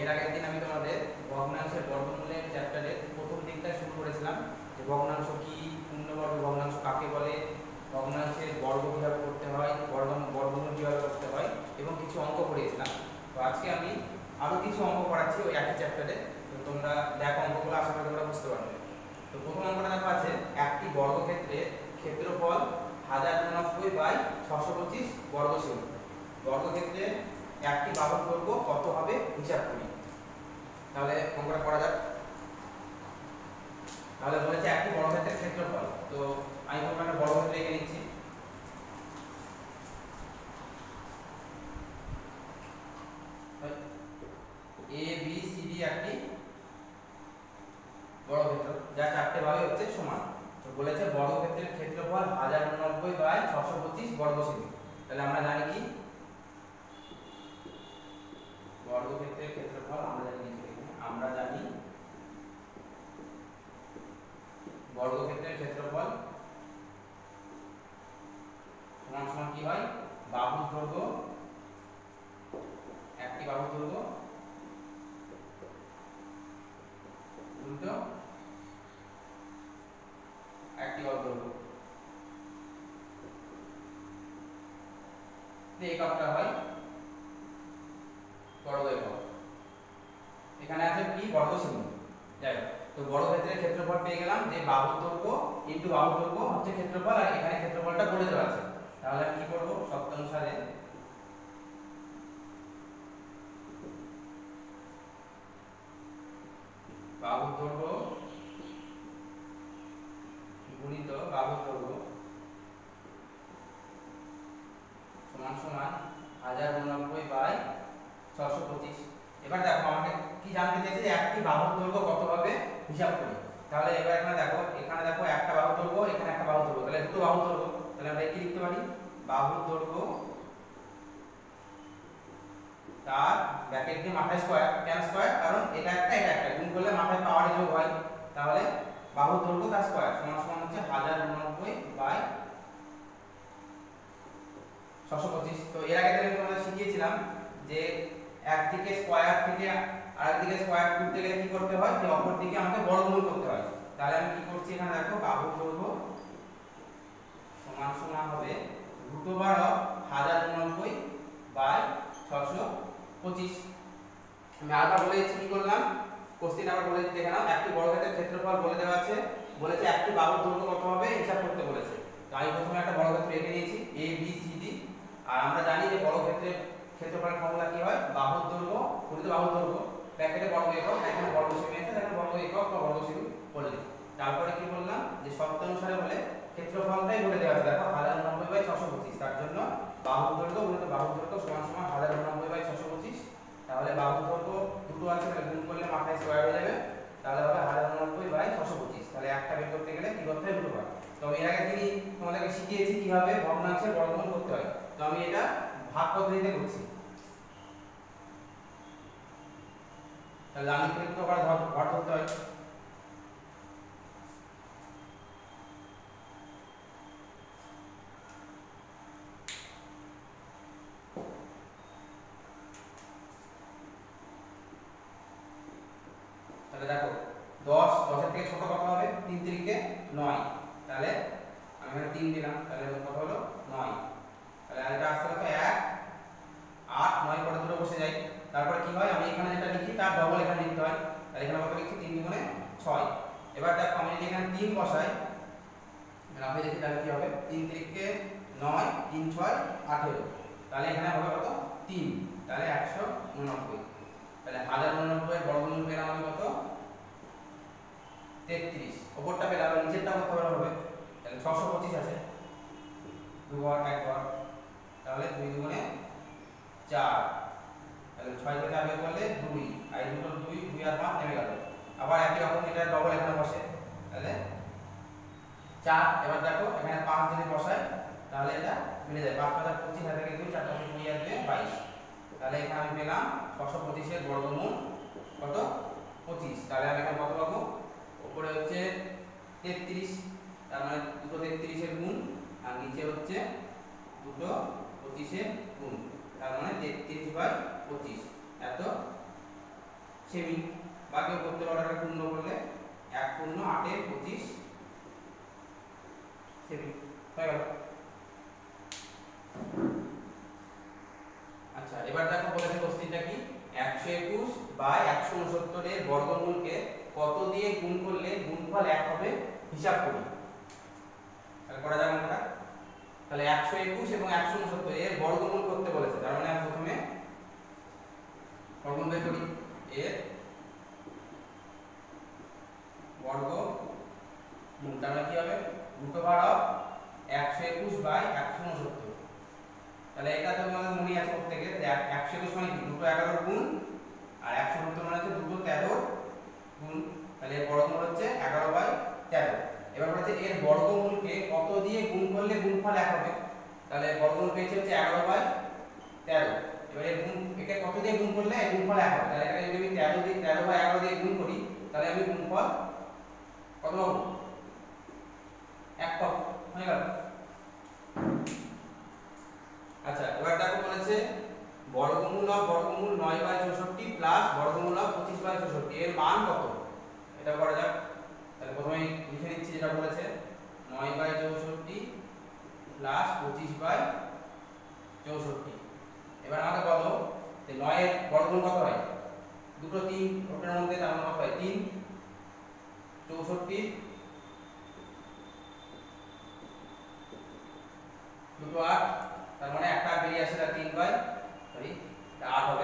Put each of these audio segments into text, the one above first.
আগের দিন আমি তোমাদের ভগ্নাংশের বর্গমূলের চ্যাপ্টারের প্রথম দিকটা শুরু করেছিলাম, যে ভগ্নাংশ কি, পূর্ণবর্গ ভগ্নাংশ কাকে বলে, ভগ্নাংশের বর্গ কীভাবে করতে হয়, বর্গমূল কীভাবে করতে হয় এবং কিছু অঙ্ক পড়িয়েছিলাম। তো আজকে আমি আরও কিছু অঙ্ক পড়াচ্ছি ওই একই চ্যাপ্টারে। তো তোমরা দেখো অঙ্কগুলো, আশা করি তোমরা বুঝতে পারবে। তো প্রথম অঙ্কটা দেখো আছে, একটি বর্গক্ষেত্রের ক্ষেত্রফল 1089/625 বর্গসীম। বর্গক্ষেত্রে একটি বাহুর দৈর্ঘ্য কত হবে হিসাব করি। তাহলে অঙ্কটা করা যাক। তাহলে বলেছে একটি বর্গক্ষেত্রের ক্ষেত্রফল, তো আমি প্রথমে একটা বর্গক্ষেত্র এঁকে নিচ্ছি। এ বি সি ডি একটি বর্গক্ষেত্র, যা চারটে ভাগে হচ্ছে সমান। তো বলেছে বর্গক্ষেত্রের ক্ষেত্রফল 1089/625 বর্গসীম। তাহলে আমরা জানি কি বর্গক্ষেত্রের ক্ষেত্রফল, আমরা জানি বর্গক্ষেত্রের ক্ষেত্রফল সমান সমান কি হয়, বাহুর দৈর্ঘ্য, একটি বাহুর দৈর্ঘ্য উল্টো একটি বাহুর দৈর্ঘ্য। এককটা হয় বর্গ একক। এখানে আছে কি বর্গসীম। যাই হোক, তো বর্গক্ষেত্রের ক্ষেত্রফল পেয়ে গেলাম, যে বাহুর দৈর্ঘ্য ইনটু বাহুর দৈর্ঘ্য হচ্ছে ক্ষেত্রফল, আর এখানে ক্ষেত্রফলটা বলে দেওয়া আছে। তাহলে আমি কি করব, শর্ত অনুসারে বাহুর দৈর্ঘ্য গুণিত বাহুর দৈর্ঘ্য সমান সমান 1089/625। এবার দেখো আমাকে কি জানতে চাইছে, যে একটি বাহুর দৈর্ঘ্য কত হবে হিসাব করি। তাহলে এবার এখানে দেখো একটা বাহুর দৈর্ঘ্য, এখানে একটা বাহুর দৈর্ঘ্য, তাহলে দুটো বাহুর দৈর্ঘ্য। তাহলে আমরা কি লিখতে পারি, বাহুর দৈর্ঘ্য তার ব্র্যাকেট দিয়ে মাথায় স্কয়ার, কেন স্কয়ার, কারণ এটা একটা গুণ করলে মাথায় পাওয়ারই যোগ হয়। তাহলে বাহুর দৈর্ঘ্য তার স্কয়ার সমান সমান হচ্ছে 1089/625। তো এর আগে আমি তোমাদের শিখিয়েছিলাম যে একদিকে স্কয়ার থেকে আরেকদিকে স্কয়ার তুলতে গেলে কি করতে হয়, যে অপর দিকে আমাকে বর্গমূল করতে হয়। তাহলে আমি কি করছি, এখানে দেখো বাহুর দৈর্ঘ্য সমান সমান হবে √1089/625। আমি আবার বলে দিচ্ছি কি করলাম, কোশ্চেন আবার বলে দিচ্ছি, দেখে নাও। একটি বর্গক্ষেত্রের ক্ষেত্রফল বলে দেওয়া আছে, বলেছে একটি বাহুর দৈর্ঘ্য কত হবে হিসাব করতে বলেছে। তো আমি প্রথমে একটা বর্গক্ষেত্র এঁকে নিয়েছি এ বি সি ডি। আর আমরা জানি যে বর্গক্ষেত্রের ক্ষেত্রফলের ফর্মুলা কি হয়, বাহুর দৈর্ঘ্য গুণিত বাহুর দৈর্ঘ্য, ব্র্যাকেটে বর্গ একক, এখানে বর্গসীম আছে, এখানে বর্গ একক বা বর্গসীম বললে। তারপরে কি বললাম, যে শর্ত অনুসারে বলে ক্ষেত্রফলটাই বলে দেওয়া আছে। দেখো 1089/625, তার জন্য বাহুর দৈর্ঘ্য গুণিত বাহুর দৈর্ঘ্য সমান সমান 1089/625। তাহলে বাহুর দৈর্ঘ্য দুটো আছে, তাহলে গুণ করলে মাথায় স্কয়ার হয়ে যাবে। তাহলে হবে 1089/625। তাহলে একটা বের করতে গেলে কি করতে হয়, দুটো বার। তো এর আগে তিনি তোমাদেরকে শিখিয়েছি কিভাবে ভগ্নাংশের বর্গমূল করতে হয়। তো আমি এটা ভাগ পদ্ধতিতে করছি। তাহলে আমি কিন্তু আবার ঘর ধরতে হয়। তাহলে দেখো 10 থেকে ছোট কত হবে, 3 3 9। তাহলে আমি এখানে 3 দিলাম, তাহলে কত হলো 9। তাহলে এটা আসতে হবে 1 8 9 পরে দুটো বসে যায়। তারপরে কি হয়, আমি এখানে যেটা লিখি তার ডবল এখানে লিখতে হয়। তাহলে এখানে কত লিখছি, 3 দুগুণে 6। এবার দেখো আমি যদি এখানে 3 বসাই, আমি দেখি তাহলে কি হবে, 3 3 9 3 6 18। তাহলে এখানে হবে কত 3, তাহলে 189। তাহলে 1089 বর্গমূল পেলাম আমি কত 33। উপরটা পেলাম, নিচেরটা কত হবে, তাহলে 625 আছে, 2 ঘর 1 ঘর, তাহলে 2 দুগুণে 4। তাহলে 6 থেকে 4 বের করলে 2, আর এই দুটো 2 2 আর 5 নেমে গেল। আবার একই রকম এটা ডবল এখানে বসে, তাহলে 4। এবার দেখো এখানে 5 যদি বসাই তাহলে এটা মিলে যায়, 5 5 25, আর থেকে 2 4 5 2 আর 2 22। তাহলে এখানে আমি পেলাম 625 এর বর্গমূল কত 25। তাহলে আমি এখানে কত পাবো, উপরে হচ্ছে 33, তার মানে দুটো 33 এর গুণ, আর নিচে হচ্ছে দুটো 25 এর গুণ, তার মানে 33/25 এত সেমি, বা কেউ করতে অর্ডারটা পূর্ণ করলে 1 পূর্ণ 8 এর 25 সেমি হয়ে গেল। আচ্ছা এবার দেখো বলেছে কোশ্চেনটা কি 121 বাই 169 এর বর্গমূলকে কত দিয়ে গুণ করলে গুণফল 1 হবে হিসাব করি। তাহলে করা যাবে না, তাহলে 121 এবং 169 এর বর্গমূল করতে বলেছে, তার মানে আমি প্রথমে বর্গমূল বের করি। এর বর্গমূল তার মানে কি হবে রুট ওভার অফ 121 বাই 169। তাহলে এটা তো আমাদের মনে আছে প্রত্যেকের 121 মানে কি 211 গুণ, আর 169 মানে হচ্ছে 213 গুণ। তাহলে এর বর্গমূল হচ্ছে 11 বাই 13। এবার বলছে এর বর্গমূলকে কত দিয়ে গুণ করলে গুণফল 1 হবে। তাহলে বর্গমূল পেয়েছে হচ্ছে 11 বাই 13। এবার এর গুণ একে কত দিয়ে গুণ করলে গুণফল 1 হবে। তাহলে এটাকে যদি আমি 13 বাই 11 দিয়ে গুণ করি তাহলে আমি গুণফল কত পাবো 1 পাবো, হয়ে গেল। আচ্ছা এবার দেখো বলেছে বর্গমূল অফ বর্গমূল 9 বাই 64 প্লাস বর্গমূল অফ 25 বাই 64 এর মান কত। এটা করা যাক। তাহলে প্রথমে লিখে নিচ্ছি যেটা বলেছে 9 বাই 64 প্লাস 25 বাই 64। এবার আমাকে বলো যে 9 এর বর্গমূল কত হয়, দুটো 3 ওটার মধ্যে তার মানে কত হয় 3, 64 দুটো 8, তার মানে একটা বেরিয়ে আসে 3 বাই 8 হবে।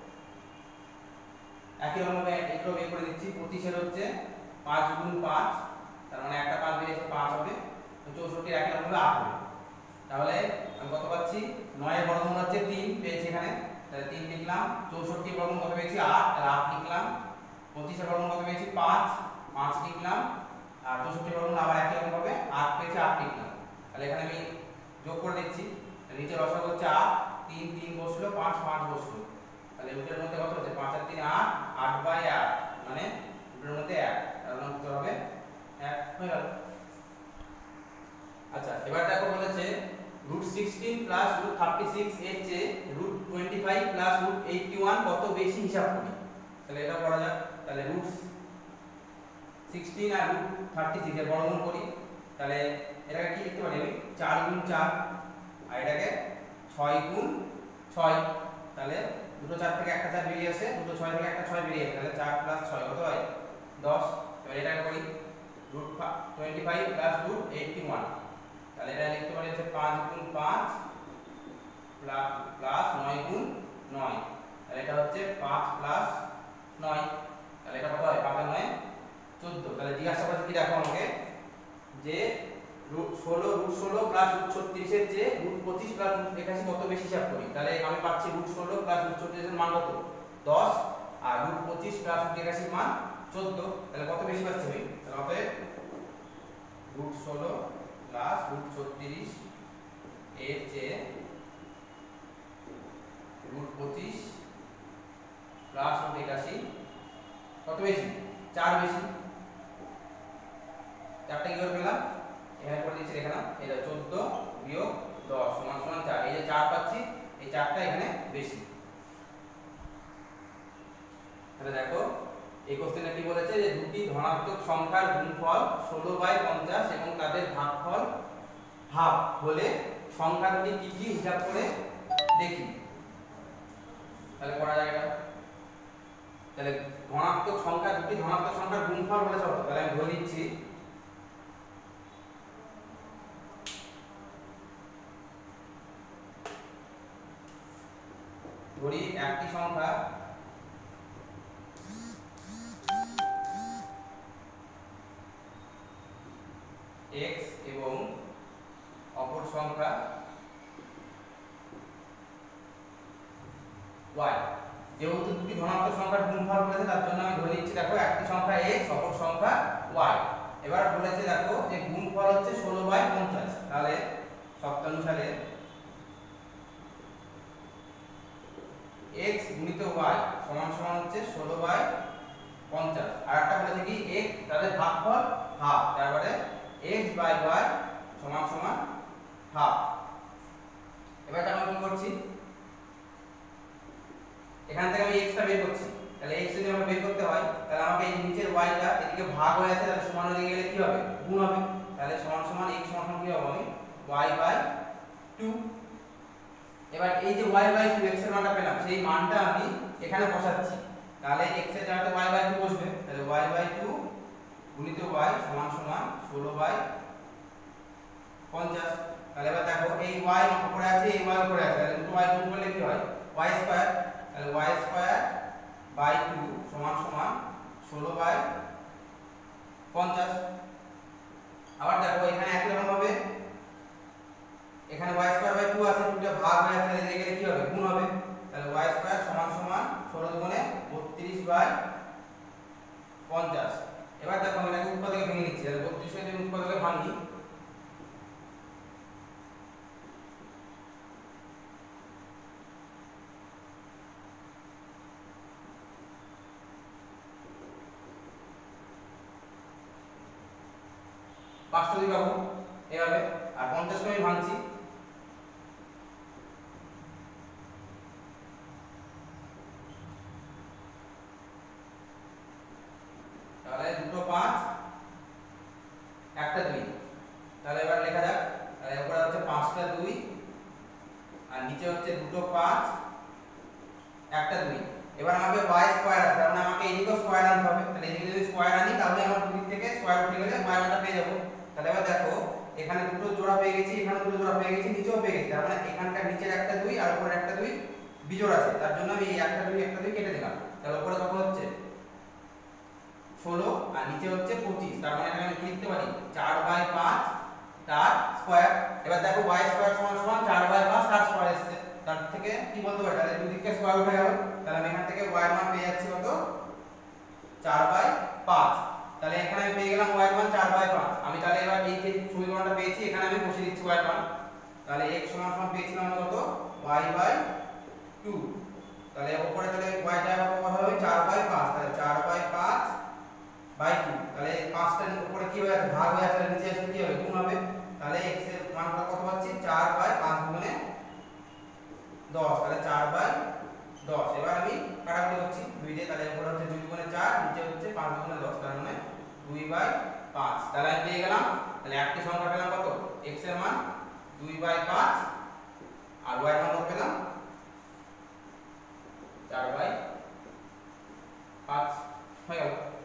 একই রকম ভাবে এগুলো বের করে দিচ্ছি। 25 এর হচ্ছে 5 গুণ 5, তার মানে একটা 5 বেরিয়ে আসে 5 হবে। 64 একই রকম ভাবে 8 হবে। তাহলে আমি কত পাচ্ছি 9 এর বর্গমূল হচ্ছে 3 পেয়েছি এখানে, তাহলে 3 লিখলাম। 64 এর বর্গমূল কত পেয়েছি 8, তাহলে 8 লিখলাম। 25 এর বর্গমূল কত পেয়েছি 5, 5 লিখলাম। আর 64 এর বর্গমূল আবার একই রকম ভাবে 8 পেয়েছি 8 লিখলাম। তাহলে এখানে আমি যোগ করে দিচ্ছি। নিচে লসাগু হচ্ছে 8, 3 3 বসলো, 5 5 বসলো। তাহলে রুটের মধ্যে কত হচ্ছে 5 আর 3 8, 8 বাই 8 মানে রুটের মধ্যে 1, তার মানে উত্তর হবে 1 হয়ে গেল। আচ্ছা এবার দেখো বলেছে √16 প্লাস √36 এর চেয়ে √25 প্লাস √81 কত বেশি হিসাব করি। তাহলে এটা করা যাক। তাহলে √16 আর √36 এর বর্গমূল করি। তাহলে এটাকে কি লিখতে পারি আমি 4 গুণ 4, আর এটাকে 6 গুণ 6। তাহলে দুটো 4 থেকে একটা 4 বেরিয়ে আসে, দুটো 6 থেকে একটা 6 বেরিয়ে আসে, তাহলে 4 প্লাস 6 কত হয় 10। এবার এটাকে করি √25 প্লাস √81। তাহলে এটা লিখতে পারি হচ্ছে 5 গুণ 5 প্লাস 9 গুণ 9। তাহলে এটা হচ্ছে 5 প্লাস 9। তাহলে এটা কত হয় 5 আর 9 14। তাহলে জিজ্ঞাসা করছে কি দেখো আমাকে যে √16 প্লাস √36 এর চেয়ে √25 প্লাস √81 কত বেশি হিসাব করি। তাহলে আমি পাচ্ছি √16 প্লাস √36 এর মান কত 10, আর √25 প্লাস √81 এর মান 14। তাহলে কত বেশি পাচ্ছি আমি, তাহলে অতএব √16 প্লাস √36 এর চেয়ে √25 প্লাস √81 কত বেশি 4 বেশি। 4টা কি করে পেলাম, এখানে করে দিচ্ছি এখানে এটা 14 বিয়োগ 10 সমান সমান 4। এই যে 4 পাচ্ছি, এই 4টা এখানে বেশি। তাহলে দেখো এই কোশ্চেনে কি বলেছে যে দুটি ধনাত্মক সংখ্যার গুণফল 16/50 এবং তাদের ভাগফল হাফ হলে সংখ্যা দুটি কি কি হিসাব করে দেখি। তাহলে করা যায় এটা। তাহলে ধনাত্মক সংখ্যা দুটি ধনাত্মক সংখ্যার গুণফল বলেছে, তাহলে আমি ধরে নিচ্ছি ধরি একটি সংখ্যা x এবং অপর সংখ্যা y। যেহেতু দুটি ধনাত্মক সংখ্যার গুণফল বলেছে তার জন্য আমি ধরে নিচ্ছি দেখো একটি সংখ্যা x অপর সংখ্যা y। এবার বলেছে দেখো যে গুণফল হচ্ছে 16/50। তাহলে শর্তানুসারে x গুণিত y সমান সমান হচ্ছে 16/50। আর একটা বলেছে কি x তাদের ভাগফল হাফ, তারপরে x বাই y সমান সমান হাফ। এবার আমরা কি করছি, এখান থেকে আমি x টা বের করছি। তাহলে x যদি আমরা বের করতে হয় তাহলে আমাকে এই নিচের y টা এদিকে ভাগ হয়ে আছে তাহলে সমান হয়ে গেলে কি হবে গুণ হবে তাহলে সমান সমান x সমান সমান কি হবে আমি y/2 এবার এই যে y/2 x এর মানটা পেলাম সেই মানটা আমি এখানে বসাচ্ছি তাহলে x এর জায়গাতে y/2 বসবে তাহলে y/2 গুণিত y সমান সমান 16/50 তাহলে এবার দেখো এই y উপরে আছে এই y উপরে আছে তাহলে দুটো y গুণ করলে কি হয় y স্কয়ার তাহলে y স্কয়ার বাই 2 সমান সমান 16/50 আবার দেখো এখানে একই রকম হবে এখানে y স্কয়ার বাই 2 আছে দুটো ভাগ হয়ে আছে তাহলে এখানে কি হবে গুণ হবে তাহলে y স্কয়ার সমান সমান 16 দুগুণে 32/50 এবার দেখো আমি এটাকে উৎপাদকে ভেঙে নিচ্ছি তাহলে 32 কে যদি উৎপাদকে ভাঙি পাঁচটা দিয়ে পাবো এভাবে আর 50 কে আমি ভাঙছি তাহলে দুটো 5 একটা 2 তাহলে এবার লেখা যাক তাহলে উপরে হচ্ছে 5টা 2 আর নিচে হচ্ছে দুটো 5 একটা 2 এবার আমাকে y স্কয়ার আছে তার মানে আমাকে এদিকে স্কয়ার আনতে হবে তাহলে এদিকে যদি স্কয়ার আনি তাহলে আমার দুই দিক থেকে স্কয়ার উঠে গেলে y মানটা পেয়ে যাব তাহলে এবার দেখো এখানে দুটো জোড়া পেয়ে গেছি এখানে দুটো জোড়া পেয়ে গেছি নিচেও পেয়ে গেছি তার মানে এখানকার নিচের একটা 2 আর উপরে একটা 2 বিজোড় আছে তার জন্য আমি এই একটা 2 কেটে দিলাম তাহলে উপরে কত হচ্ছে 16 আর নিচে হচ্ছে 25 তার মানে আমি লিখতে পারি 4/5 তার স্কয়ার এবার দেখো y স্কয়ার সমান সমান 4/5 তার স্কয়ার আসছে তার থেকে কি বলতে পারি তাহলে দুই দিকে স্কয়ার উঠে গেল তাহলে আমি এখান থেকে y এর মান পেয়ে যাচ্ছি কত 4/5 তাহলে এখানে আমি পেয়ে গেলাম y এর মান 4/5 আমি তাহলে এবার এই যে সমীকরণটা পেয়েছি এখানে আমি বসিয়ে দিচ্ছি y এর মান তাহলে x সমান সমান পেয়েছিলাম আমরা কত y/2 তাহলে উপরে তাহলে y টা কত হবে 4/5 তাহলে 4/5 বাই 2 তাহলে 5টা উপরে কি হয়ে আছে ভাগ হয়ে আছে নিচে আসলে কি হবে গুণ হবে তাহলে x এর মানটা কত পাচ্ছি 4/5 গুণে 10 তাহলে 4/10 এবার আমি কাটাকুটি করছি 2 দিয়ে তাহলে উপরে হচ্ছে 2 গুণে 4 নিচে হচ্ছে 5 গুণে 10 তার মানে 2/5 তাহলে আমি পেয়ে গেলাম তাহলে একটি সংখ্যা পেলাম কত x এর মান 2/5 আর y এর মান কত পেলাম 4/5 হয়ে গেল